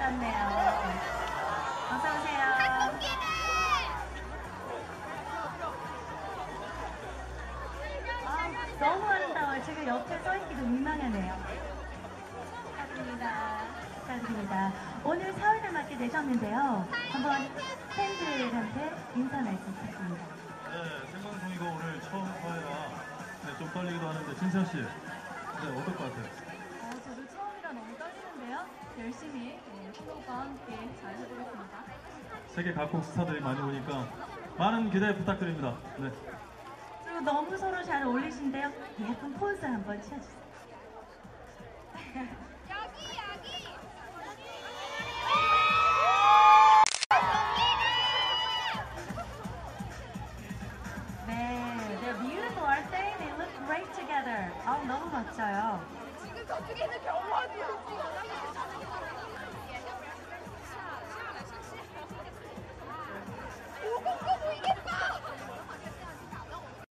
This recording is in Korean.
오셨네요. 어서 오세요. 너무 아름다워요. 제가 옆에 서 있기도 민망하네요. 축하드립니다. 축하드립니다. 오늘 사회를 맡게 되셨는데요. 한번 팬들한테 인사 말씀 부탁드립니다. 네, 생방송이고 오늘 처음 사회라 좀 떨리기도 하는데 진선 씨, 어떨 것 같아요? 저도 처음이라 너무 떨리는데요. 열심히 프로와 함께 잘 해보겠습니다. 세계 각국 스타들이 많이 오니까 많은 기대 부탁드립니다. 네. 그리고 너무 서로 잘 어울리신데요. 예쁜 포즈 한번 취해주세요. 네, they're beautiful, aren't they? They look great together. 너무 멋져요. 지금 저쪽에 있는 경호원이